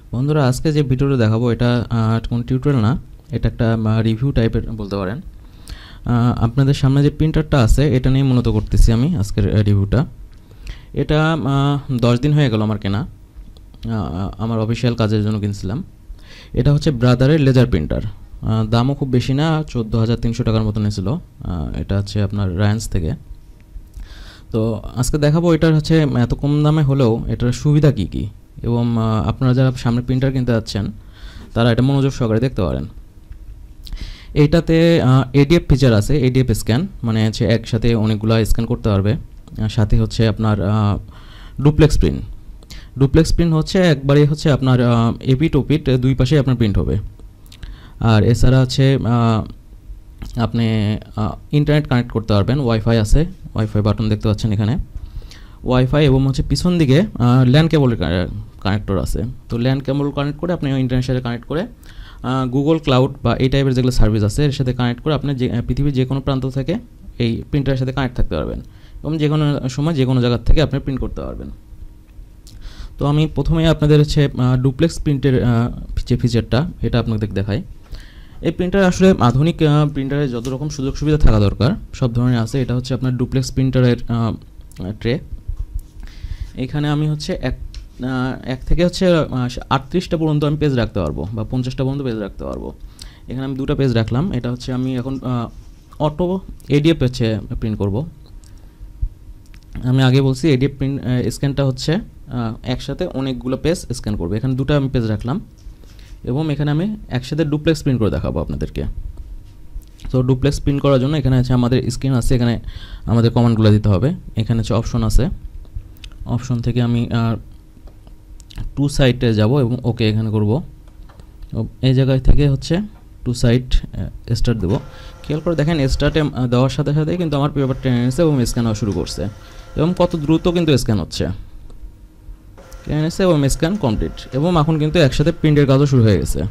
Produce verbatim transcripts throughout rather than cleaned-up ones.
বন্ধুরা আজকে যে ভিডিওটা দেখাবো এটা কোনো টিউটোরিয়াল না, এটা একটা রিভিউ টাইপের বলতে পারেন। আপনাদের সামনে যে প্রিন্টারটা আছে এটা নিয়ে মূলত করতেছি আমি আজকের রিভিউটা। এটা দশ দিন হয়ে গেল আমার কেনা, আমার অফিসিয়াল কাজের জন্য কিনছিলাম। এটা হচ্ছে ব্রাদারের লেজার প্রিন্টার, দামও খুব বেশি না, চোদ্দো হাজার তিনশো টাকার মতো নিয়েছিল। এটা হচ্ছে আপনার রায়ান্স থেকে। তো আজকে দেখাবো এটার হচ্ছে এত কম দামে হলেও এটার সুবিধা কী কী, এবং আপনারা যারা সামনে প্রিন্টার কিনতে যাচ্ছেন তারা এটা মনোযোগ সহকারে দেখতে পারেন। এইটাতে এডিএফ ফিচার আছে, এডিএফ স্ক্যান, মানে হচ্ছে একসাথে অনেকগুলো স্ক্যান করতে পারবে। সাথে হচ্ছে আপনার ডুপ্লেক্স প্রিন্ট। ডুপ্লেক্স প্রিন্ট হচ্ছে একবারই হচ্ছে আপনার এপিট ওপিট দুই পাশেই আপনার প্রিন্ট হবে। আর এছাড়া হচ্ছে আপনি ইন্টারনেট কানেক্ট করতে পারবেন, ওয়াইফাই আছে, ওয়াইফাই বাটন দেখতে পাচ্ছেন এখানে, ওয়াইফাই, এবং হচ্ছে পিছন দিকে ল্যান্ড কেবলের কানেক্টর আছে। তো ল্যান্ড কেবল কানেক্ট করে আপনি ইন্টারনেটের সাথে কানেক্ট করে গুগল ক্লাউড বা এই টাইপের যেগুলো সার্ভিস আছে এর সাথে কানেক্ট করে আপনি যে পৃথিবীর যে কোনো প্রান্ত থেকে এই প্রিন্টারের সাথে কানেক্ট থাকতে পারবেন, এবং যে কোনো সময় যে কোনো জায়গার থেকে আপনি প্রিন্ট করতে পারবেন। তো আমি প্রথমেই আপনাদের হচ্ছে ডুপ্লেক্স প্রিন্টের যে ফিচারটা এটা আপনাদের দেখাই। এই প্রিন্টার আসলে আধুনিক প্রিন্টারের যত রকম সুযোগ সুবিধা থাকা দরকার সব ধরনের আছে। এটা হচ্ছে আপনার ডুপ্লেক্স প্রিন্টারের ট্রে। এখানে আমি হচ্ছে এক এক থেকে হচ্ছে আটত্রিশটা পর্যন্ত আমি পেজ রাখতে পারবো, বা পঞ্চাশটা পর্যন্ত পেজ রাখতে পারবো। এখানে আমি দুটো পেজ রাখলাম। এটা হচ্ছে আমি এখন অটো এডিএফ হচ্ছে প্রিন্ট করব। আমি আগে বলছি এডিএফ প্রিন্ট স্ক্যানটা হচ্ছে একসাথে অনেকগুলো পেজ স্ক্যান করবে। এখানে দুটো আমি পেজ রাখলাম, এবং এখানে আমি একসাথে ডুপ্লেক্স প্রিন্ট করে দেখাবো আপনাদেরকে। তো ডুপ্লেক্স প্রিন্ট করার জন্য এখানে আছে আমাদের স্ক্রিন আছে, এখানে আমাদের কমান্ডগুলো দিতে হবে। এখানে হচ্ছে অপশন আছে, অপশন থেকে আমি টু সাইডে যাব এবং ওকে এখানে করব। এই জায়গায় থেকে হচ্ছে টু সাইড স্টার্ট দেবো। খেয়াল করে দেখেন স্টার্টে দেওয়ার সাথে সাথে কিন্তু আমার পেপার টেনে নিয়েছে এবং স্ক্যান হওয়া শুরু করছে, এবং কত দ্রুত কিন্তু স্ক্যান হচ্ছে, টেনে নিয়েছে এবং স্ক্যান কমপ্লিট। এবং এখন কিন্তু একসাথে প্রিন্টের কাজও শুরু হয়ে গেছে।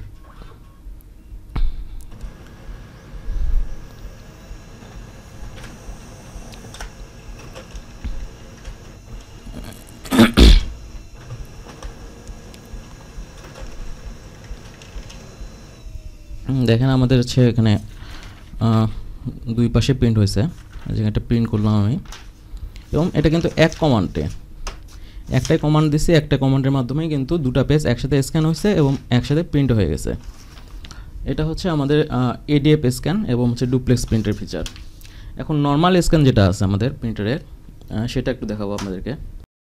দেখেন আমাদের হচ্ছে এখানে দুই পাশে প্রিন্ট হয়েছে, যেখানে প্রিন্ট করলাম আমি, এবং এটা কিন্তু এক কমান্ডে একটাই কমান্ড দিছি, একটা কমান্ডের মাধ্যমে কিন্তু দুটো পেজ একসাথে স্ক্যান হয়েছে এবং একসাথে প্রিন্ট হয়ে গেছে। এটা হচ্ছে আমাদের এডিএফ স্ক্যান এবং হচ্ছে ডুপ্লেক্স প্রিন্টের ফিচার। এখন নর্মাল স্ক্যান যেটা আছে আমাদের প্রিন্টারের সেটা একটু দেখাবো আপনাদেরকে।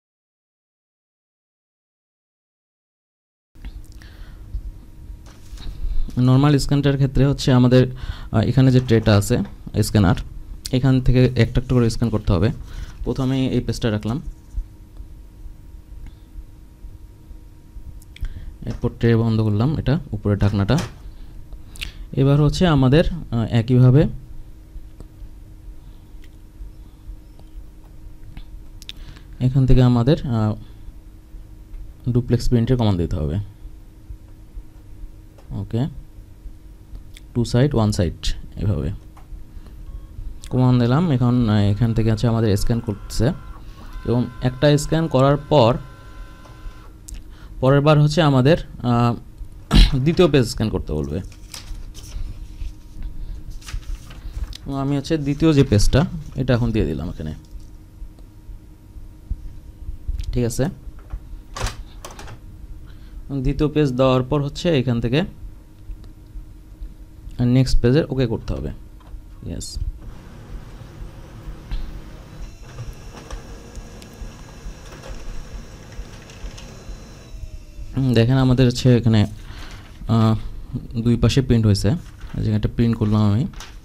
নর্মাল স্ক্যানটার ক্ষেত্রে হচ্ছে আমাদের এখানে যে ট্রেটা আছে স্ক্যানার, এখান থেকে একটা একটা করে স্ক্যান করতে হবে। প্রথমে এই পেজটা রাখলাম, এরপর ট্রে বন্ধ করলাম, এটা উপরে ঢাকনাটা। এবার হচ্ছে আমাদের একইভাবে এখান থেকে আমাদের ডুপ্লেক্স প্রিন্টের কমান্ড দিতে হবে। Okay, two side one side এভাবে কমান্ড দিলাম। এখন এখান থেকে আছে আমাদের স্ক্যান করতেছে, এবং একটা স্ক্যান করার পর পরের বার হচ্ছে আমাদের দ্বিতীয় পেজ স্ক্যান করতে বলবে। আমি হচ্ছে দ্বিতীয় যে পেজটা এটা এখন দিয়ে দিলাম এখানে, ঠিক আছে। দ্বিতীয় পেজ দেওয়ার পর হচ্ছে এখান থেকে নেক্সট পেজে ওকে করতে হবে। ইয়েস, দেখেন আমাদের হচ্ছে এখানে দুই পাশে প্রিন্ট হয়েছে, যেখানে প্রিন্ট করলাম আমি।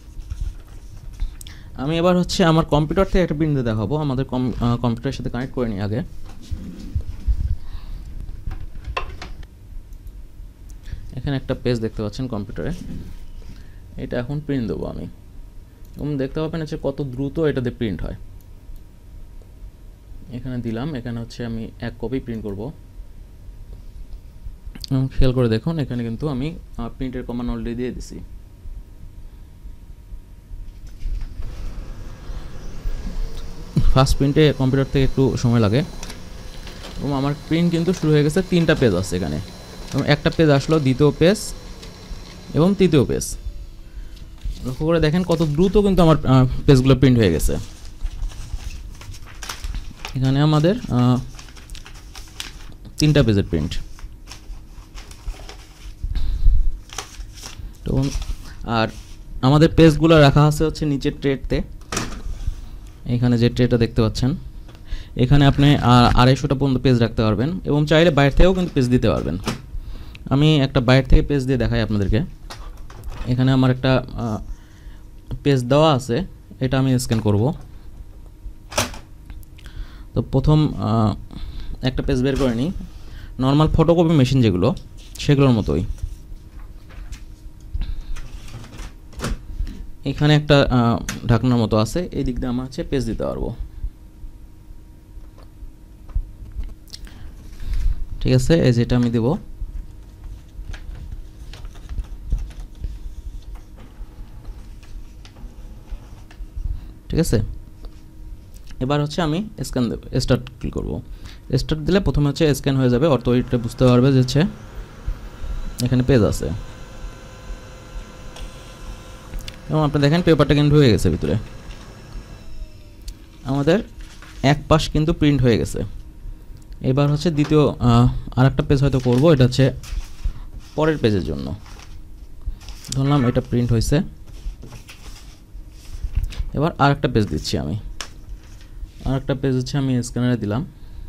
আমি এবার হচ্ছে আমার কম্পিউটার থেকে একটা প্রিন্ট দেখাবো। আমাদের কম্পিউটারের সাথে কানেক্ট করে নিই আগে। এখানে একটা পেজ দেখতে পাচ্ছেন কম্পিউটারে, এটা এখন প্রিন্ট দেবো আমি, এবং দেখতে পাবেন হচ্ছে কত দ্রুত এটাতে প্রিন্ট হয়। এখানে দিলাম, এখানে হচ্ছে আমি এক কপি প্রিন্ট করব। খেয়াল করে দেখুন এখানে কিন্তু আমি প্রিন্টের কমান্ড অলরেডি দিয়ে দিছি। ফার্স্ট প্রিন্টে কম্পিউটার থেকে একটু সময় লাগে, এবং আমার প্রিন্ট কিন্তু শুরু হয়ে গেছে। তিনটা পেজ আছে এখানে, এবং একটা পেজ আসলো, দ্বিতীয় পেজ এবং তৃতীয় পেজ। লক্ষ্য করে দেখেন কত দ্রুত কিন্তু আমার পেজগুলো প্রিন্ট হয়ে গেছে। এখানে আমাদের তিনটা পেজের প্রিন্ট। তো আর আমাদের পেজগুলো রাখা আছে হচ্ছে নিচের ট্রেতে। এখানে যে ট্রেটা দেখতে পাচ্ছেন, এখানে আপনি আড়াইশোটা পর্যন্ত পেজ রাখতে পারবেন এবং চাইলে বাইরে থেকেও কিন্তু পেজ দিতে পারবেন। আমি একটা বাইরে থেকে পেজ দিয়ে দেখাই আপনাদেরকে। এখানে আমার একটা পেজ দেওয়া আছে, এটা আমি স্ক্যান করব। তো প্রথম একটা পেজ বের করে নিই, নর্মাল ফটোকপি মেশিন যেগুলো সেগুলোর মতোই। এখানে একটা ঢাকনার মতো আছে, এই দিক দিয়ে আমরা হচ্ছে পেজ দিতে পারবো। ঠিক আছে, এই যেটা আমি দেব। ঠিক আছে, এবার হচ্ছে আমি স্ক্যান দেব, স্টার্ট ক্লিক করব। স্টার্ট দিলে প্রথমে হচ্ছে স্ক্যান হয়ে যাবে, অর্থ এটা বুঝতে পারবে যে হচ্ছে এখানে পেজ আছে এবং আপনি দেখেন পেপারটা কিন্তু হয়ে গেছে ভিতরে। আমাদের এক পাশ কিন্তু প্রিন্ট হয়ে গেছে। এবার হচ্ছে দ্বিতীয় আর একটা পেজ হয়তো করব, এটা হচ্ছে পরের পেজের জন্য। ধরলাম এটা প্রিন্ট হয়েছে, এবার আর একটা পেজ দিচ্ছি আমি। আর একটা পেজ হচ্ছে আমি স্ক্যানারে দিলাম।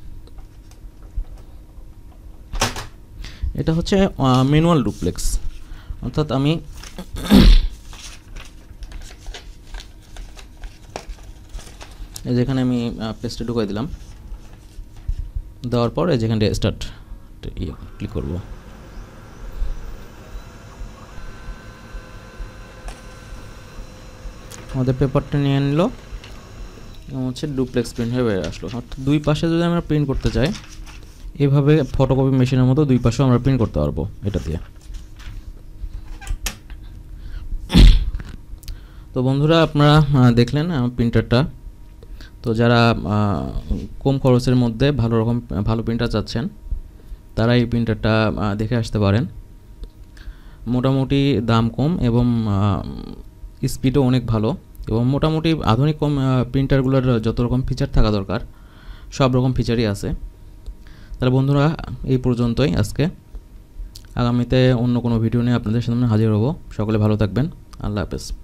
এটা হচ্ছে ম্যানুয়াল ডুপ্লেক্স, অর্থাৎ আমি এই যেখানে আমি পেজটা ঢুকাই দিলাম, দেওয়ার পর এই যেখানে স্টার্ট ক্লিক করব। আমাদের পেপারটা নিয়ে নিল এবং হচ্ছে ডুপ্লেক্স প্রিন্ট হয়ে বেরিয়ে আসলো। অর্থাৎ দুই পাশে যদি আমরা প্রিন্ট করতে চাই, এভাবে ফটোকপি মেশিনের মতো দুই পাশেও আমরা প্রিন্ট করতে পারবো এটা দিয়ে। তো বন্ধুরা, আপনারা দেখলেন আমার প্রিন্টারটা। তো যারা কম খরচের মধ্যে ভালো রকম ভালো প্রিন্টার চাচ্ছেন, তারা এই প্রিন্টারটা দেখে আসতে পারেন। মোটামুটি দাম কম এবং স্পিডও অনেক ভালো, এবং মোটামুটি আধুনিক কম প্রিন্টারগুলোর যত রকম ফিচার থাকা দরকার সব রকম ফিচারই আছে। তাহলে বন্ধুরা, এই পর্যন্তই আজকে। আগামীতে অন্য কোনো ভিডিও নিয়ে আপনাদের সামনে হাজির হব। সকলে ভালো থাকবেন। আল্লাহ হাফেজ।